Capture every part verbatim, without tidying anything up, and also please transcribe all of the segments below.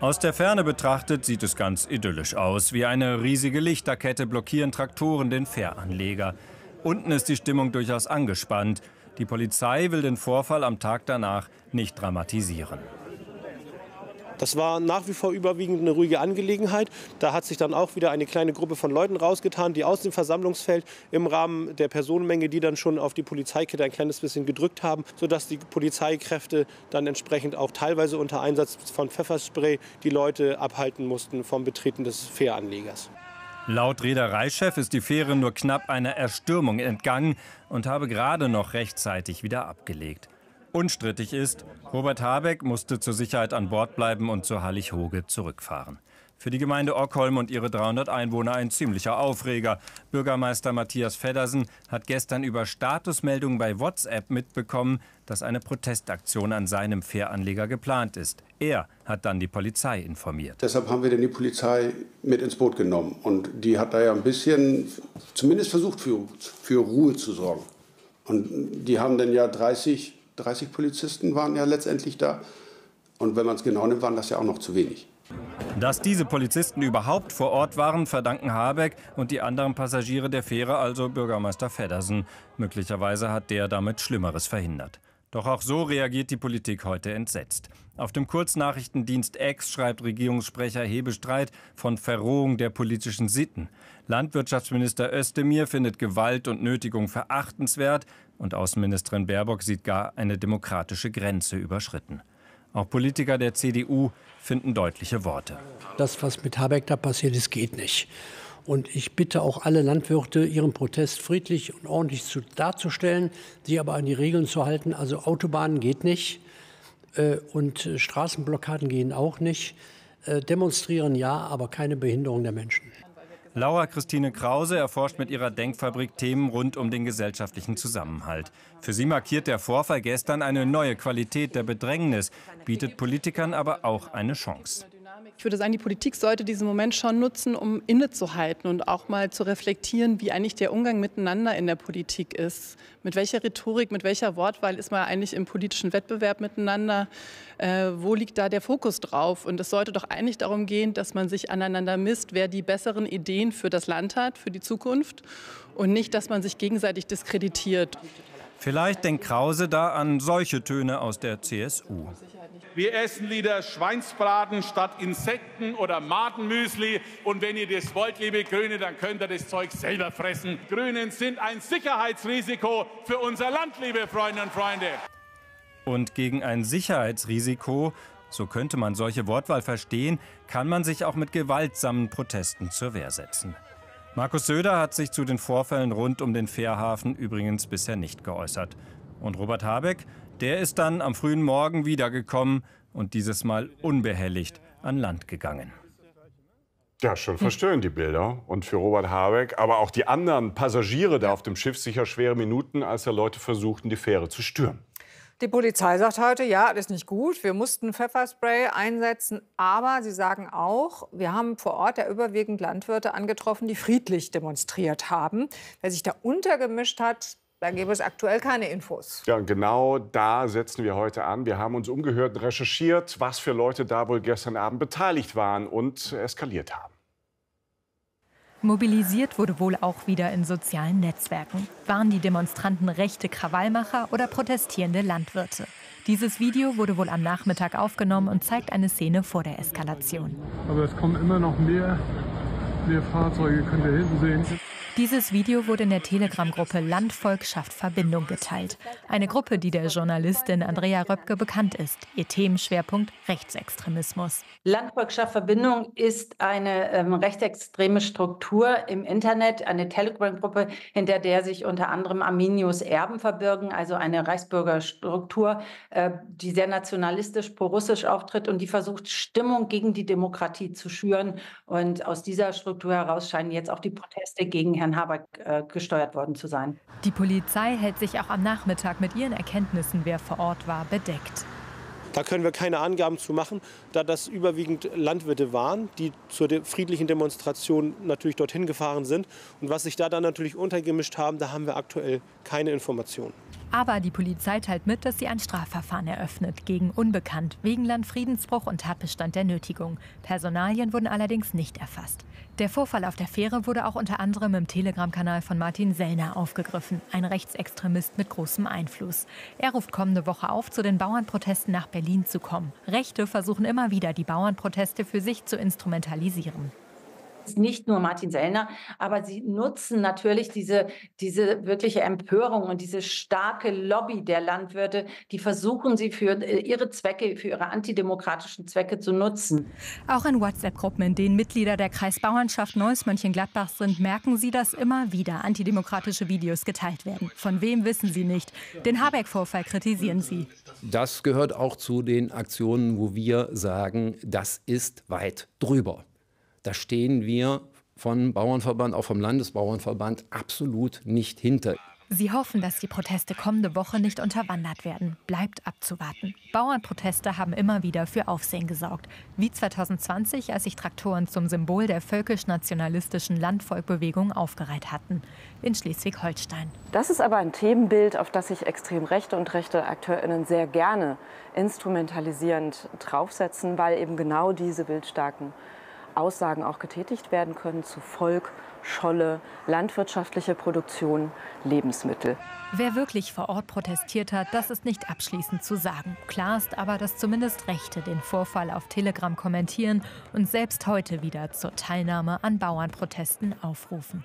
Aus der Ferne betrachtet sieht es ganz idyllisch aus. Wie eine riesige Lichterkette blockieren Traktoren den Fähranleger. Unten ist die Stimmung durchaus angespannt. Die Polizei will den Vorfall am Tag danach nicht dramatisieren. Das war nach wie vor überwiegend eine ruhige Angelegenheit. Da hat sich dann auch wieder eine kleine Gruppe von Leuten rausgetan, die aus dem Versammlungsfeld im Rahmen der Personenmenge, die dann schon auf die Polizeikette ein kleines bisschen gedrückt haben, sodass die Polizeikräfte dann entsprechend auch teilweise unter Einsatz von Pfefferspray die Leute abhalten mussten vom Betreten des Fähranlegers. Laut Reedereichef ist die Fähre nur knapp einer Erstürmung entgangen und habe gerade noch rechtzeitig wieder abgelegt. Unstrittig ist, Robert Habeck musste zur Sicherheit an Bord bleiben und zur Hallig-Hoge zurückfahren. Für die Gemeinde Ockholm und ihre dreihundert Einwohner ein ziemlicher Aufreger. Bürgermeister Matthias Feddersen hat gestern über Statusmeldungen bei WhatsApp mitbekommen, dass eine Protestaktion an seinem Fähranleger geplant ist. Er hat dann die Polizei informiert. Deshalb haben wir denn die Polizei mit ins Boot genommen. Und die hat da ja ein bisschen, zumindest versucht, für, für Ruhe zu sorgen. Und die haben dann ja dreißig, dreißig Polizisten waren ja letztendlich da. Und wenn man es genau nimmt, waren das ja auch noch zu wenig. Dass diese Polizisten überhaupt vor Ort waren, verdanken Habeck und die anderen Passagiere der Fähre, also Bürgermeister Feddersen. Möglicherweise hat der damit Schlimmeres verhindert. Doch auch so reagiert die Politik heute entsetzt. Auf dem Kurznachrichtendienst X schreibt Regierungssprecher Hebestreit von Verrohung der politischen Sitten. Landwirtschaftsminister Özdemir findet Gewalt und Nötigung verachtenswert und Außenministerin Baerbock sieht gar eine demokratische Grenze überschritten. Auch Politiker der C D U finden deutliche Worte. Das, was mit Habeck da passiert ist, geht nicht. Und ich bitte auch alle Landwirte, ihren Protest friedlich und ordentlich zu, darzustellen, sie aber an die Regeln zu halten. Also Autobahnen geht nicht äh, und äh, Straßenblockaden gehen auch nicht. Äh, demonstrieren ja, aber keine Behinderung der Menschen. Laura Christine Krause erforscht mit ihrer Denkfabrik Themen rund um den gesellschaftlichen Zusammenhalt. Für sie markiert der Vorfall gestern eine neue Qualität der Bedrängnis, bietet Politikern aber auch eine Chance. Ich würde sagen, die Politik sollte diesen Moment schon nutzen, um innezuhalten und auch mal zu reflektieren, wie eigentlich der Umgang miteinander in der Politik ist. Mit welcher Rhetorik, mit welcher Wortwahl ist man eigentlich im politischen Wettbewerb miteinander? Äh, wo liegt da der Fokus drauf? Und es sollte doch eigentlich darum gehen, dass man sich aneinander misst, wer die besseren Ideen für das Land hat, für die Zukunft. Und nicht, dass man sich gegenseitig diskreditiert. Vielleicht denkt Krause da an solche Töne aus der C S U. Wir essen lieber Schweinsbraten statt Insekten oder Madenmüsli. Und wenn ihr das wollt, liebe Grüne, dann könnt ihr das Zeug selber fressen. Grünen sind ein Sicherheitsrisiko für unser Land, liebe Freundinnen und Freunde. Und gegen ein Sicherheitsrisiko, so könnte man solche Wortwahl verstehen, kann man sich auch mit gewaltsamen Protesten zur Wehr setzen. Markus Söder hat sich zu den Vorfällen rund um den Fährhafen übrigens bisher nicht geäußert. Und Robert Habeck, der ist dann am frühen Morgen wiedergekommen und dieses Mal unbehelligt an Land gegangen. Ja, schon verstörend die Bilder. Und für Robert Habeck, aber auch die anderen Passagiere da auf dem Schiff sicher schwere Minuten, als da Leute versuchten, die Fähre zu stürmen. Die Polizei sagt heute, ja, das ist nicht gut. Wir mussten Pfefferspray einsetzen. Aber sie sagen auch, wir haben vor Ort ja überwiegend Landwirte angetroffen, die friedlich demonstriert haben. Wer sich da untergemischt hat, da gäbe es aktuell keine Infos. Ja, und genau da setzen wir heute an. Wir haben uns umgehört und recherchiert, was für Leute da wohl gestern Abend beteiligt waren und eskaliert haben. Mobilisiert wurde wohl auch wieder in sozialen Netzwerken. Waren die Demonstranten rechte Krawallmacher oder protestierende Landwirte? Dieses Video wurde wohl am Nachmittag aufgenommen und zeigt eine Szene vor der Eskalation. Aber es kommen immer noch mehr, mehr Fahrzeuge, könnt ihr hinten sehen. Dieses Video wurde in der Telegram-Gruppe Landvolk schafft Verbindung geteilt. Eine Gruppe, die der Journalistin Andrea Röpke bekannt ist. Ihr Themenschwerpunkt Rechtsextremismus. Landvolk schafft Verbindung ist eine ähm, rechtsextreme Struktur im Internet, eine Telegram-Gruppe, hinter der sich unter anderem Arminius Erben verbirgen, also eine Reichsbürgerstruktur, äh, die sehr nationalistisch, pro-russisch auftritt und die versucht, Stimmung gegen die Demokratie zu schüren. Und aus dieser Struktur heraus scheinen jetzt auch die Proteste gegen Herrn Habeck äh, gesteuert worden zu sein. Die Polizei hält sich auch am Nachmittag mit ihren Erkenntnissen, wer vor Ort war, bedeckt. Da können wir keine Angaben zu machen, da das überwiegend Landwirte waren, die zur de- friedlichen Demonstration natürlich dorthin gefahren sind. Und was sich da dann natürlich untergemischt haben, da haben wir aktuell keine Informationen. Aber die Polizei teilt mit, dass sie ein Strafverfahren eröffnet gegen Unbekannt wegen Landfriedensbruch und Tatbestand der Nötigung. Personalien wurden allerdings nicht erfasst. Der Vorfall auf der Fähre wurde auch unter anderem im Telegram-Kanal von Martin Sellner aufgegriffen, ein Rechtsextremist mit großem Einfluss. Er ruft kommende Woche auf, zu den Bauernprotesten nach Berlin zu kommen. Rechte versuchen immer wieder, die Bauernproteste für sich zu instrumentalisieren. Nicht nur Martin Sellner, aber sie nutzen natürlich diese, diese wirkliche Empörung und diese starke Lobby der Landwirte, die versuchen sie für ihre Zwecke, für ihre antidemokratischen Zwecke zu nutzen. Auch in WhatsApp-Gruppen, in denen Mitglieder der Kreisbauernschaft Neuss Mönchengladbach sind, merken sie, dass immer wieder antidemokratische Videos geteilt werden. Von wem wissen sie nicht. Den Habeck-Vorfall kritisieren sie. Das gehört auch zu den Aktionen, wo wir sagen, das ist weit drüber. Da stehen wir vom Bauernverband, auch vom Landesbauernverband, absolut nicht hinter. Sie hoffen, dass die Proteste kommende Woche nicht unterwandert werden. Bleibt abzuwarten. Bauernproteste haben immer wieder für Aufsehen gesorgt. Wie zweitausendzwanzig, als sich Traktoren zum Symbol der völkisch-nationalistischen Landvolkbewegung aufgereiht hatten. In Schleswig-Holstein. Das ist aber ein Themenbild, auf das sich extrem rechte und rechte AkteurInnen sehr gerne instrumentalisierend draufsetzen, weil eben genau diese wildstarken Aussagen auch getätigt werden können zu Volk, Scholle, landwirtschaftliche Produktion, Lebensmittel. Wer wirklich vor Ort protestiert hat, das ist nicht abschließend zu sagen. Klar ist aber, dass zumindest Rechte den Vorfall auf Telegram kommentieren und selbst heute wieder zur Teilnahme an Bauernprotesten aufrufen.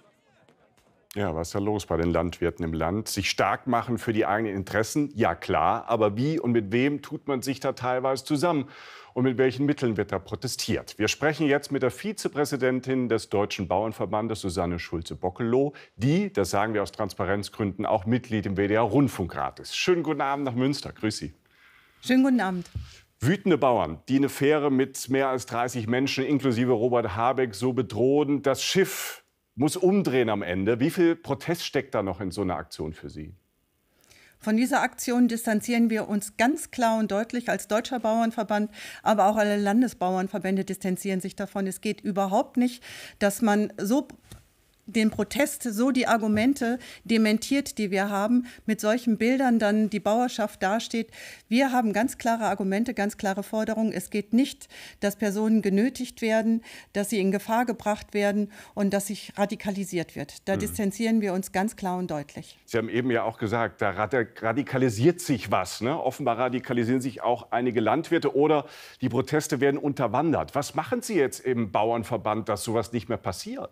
Ja, was ist da los bei den Landwirten im Land? Sich stark machen für die eigenen Interessen? Ja klar, aber wie und mit wem tut man sich da teilweise zusammen? Und mit welchen Mitteln wird da protestiert? Wir sprechen jetzt mit der Vizepräsidentin des Deutschen Bauernverbandes, Susanne Schulze-Bockelow, die, das sagen wir aus Transparenzgründen, auch Mitglied im W D R-Rundfunkrat ist. Schönen guten Abend nach Münster. Grüß Sie. Schönen guten Abend. Wütende Bauern, die eine Fähre mit mehr als dreißig Menschen, inklusive Robert Habeck, so bedrohen. Das Schiff muss umdrehen am Ende. Wie viel Protest steckt da noch in so einer Aktion für Sie? Von dieser Aktion distanzieren wir uns ganz klar und deutlich als Deutscher Bauernverband, aber auch alle Landesbauernverbände distanzieren sich davon. Es geht überhaupt nicht, dass man so den Protest, so die Argumente dementiert, die wir haben, mit solchen Bildern dann die Bauerschaft dasteht. Wir haben ganz klare Argumente, ganz klare Forderungen. Es geht nicht, dass Personen genötigt werden, dass sie in Gefahr gebracht werden und dass sich radikalisiert wird. Da mhm. distanzieren wir uns ganz klar und deutlich. Sie haben eben ja auch gesagt, da radikalisiert sich was. Ne? Offenbar radikalisieren sich auch einige Landwirte oder die Proteste werden unterwandert. Was machen Sie jetzt im Bauernverband, dass sowas nicht mehr passiert?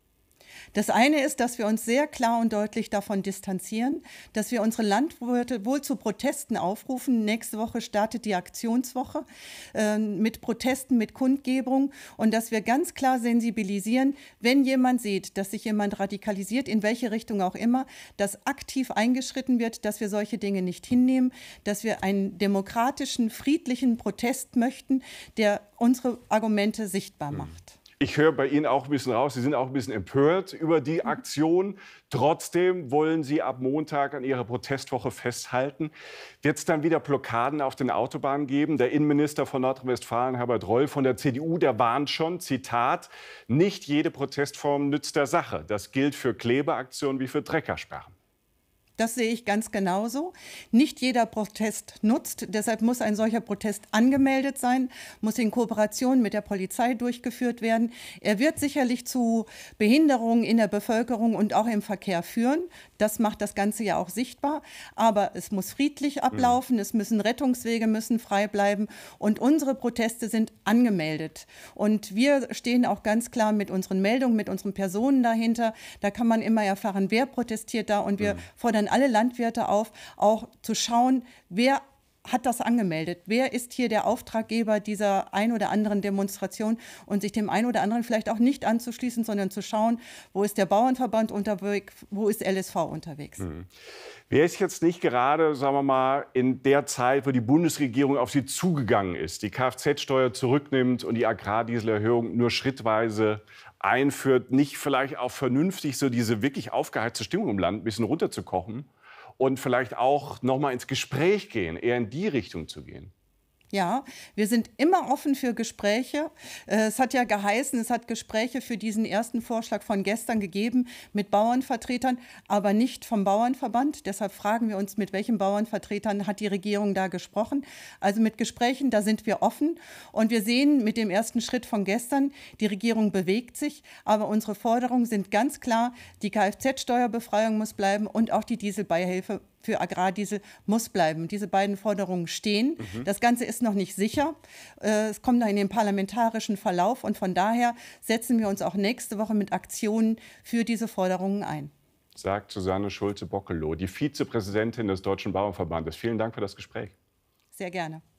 Das eine ist, dass wir uns sehr klar und deutlich davon distanzieren, dass wir unsere Landwirte wohl zu Protesten aufrufen. Nächste Woche startet die Aktionswoche äh, mit Protesten, mit Kundgebung und dass wir ganz klar sensibilisieren, wenn jemand sieht, dass sich jemand radikalisiert, in welche Richtung auch immer, dass aktiv eingeschritten wird, dass wir solche Dinge nicht hinnehmen, dass wir einen demokratischen, friedlichen Protest möchten, der unsere Argumente sichtbar macht. Ich höre bei Ihnen auch ein bisschen raus, Sie sind auch ein bisschen empört über die Aktion. Trotzdem wollen Sie ab Montag an Ihrer Protestwoche festhalten. Wird es dann wieder Blockaden auf den Autobahnen geben? Der Innenminister von Nordrhein-Westfalen, Herbert Reul von der C D U, der warnt schon, Zitat, nicht jede Protestform nützt der Sache. Das gilt für Klebeaktionen wie für Treckersperren. Das sehe ich ganz genauso. Nicht jeder Protest nutzt. Deshalb muss ein solcher Protest angemeldet sein, muss in Kooperation mit der Polizei durchgeführt werden. Er wird sicherlich zu Behinderungen in der Bevölkerung und auch im Verkehr führen. Das macht das Ganze ja auch sichtbar. Aber es muss friedlich ablaufen. Mhm. Es müssen Rettungswege müssen frei bleiben. Und unsere Proteste sind angemeldet. Und wir stehen auch ganz klar mit unseren Meldungen, mit unseren Personen dahinter. Da kann man immer erfahren, wer protestiert da. Und wir mhm. fordern alle Landwirte auf, auch zu schauen, wer hat das angemeldet, wer ist hier der Auftraggeber dieser ein oder anderen Demonstration und sich dem einen oder anderen vielleicht auch nicht anzuschließen, sondern zu schauen, wo ist der Bauernverband unterwegs, wo ist L S V unterwegs. Mhm. Wer ist jetzt nicht gerade, sagen wir mal, in der Zeit, wo die Bundesregierung auf sie zugegangen ist, die Kfz-Steuer zurücknimmt und die Agrardieselerhöhung nur schrittweise einführt, nicht vielleicht auch vernünftig so diese wirklich aufgeheizte Stimmung im Land ein bisschen runterzukochen und vielleicht auch noch mal ins Gespräch gehen, eher in die Richtung zu gehen? Ja, wir sind immer offen für Gespräche. Es hat ja geheißen, es hat Gespräche für diesen ersten Vorschlag von gestern gegeben mit Bauernvertretern, aber nicht vom Bauernverband. Deshalb fragen wir uns, mit welchen Bauernvertretern hat die Regierung da gesprochen? Also mit Gesprächen, da sind wir offen. Und wir sehen mit dem ersten Schritt von gestern, die Regierung bewegt sich, aber unsere Forderungen sind ganz klar, die Kfz-Steuerbefreiung muss bleiben und auch die Dieselbeihilfe für Agrardiesel muss bleiben. Diese beiden Forderungen stehen. Mhm. Das Ganze ist noch nicht sicher. Es kommt noch in den parlamentarischen Verlauf und von daher setzen wir uns auch nächste Woche mit Aktionen für diese Forderungen ein. Sagt Susanne Schulze-Bockelow, die Vizepräsidentin des Deutschen Bauernverbandes. Vielen Dank für das Gespräch. Sehr gerne.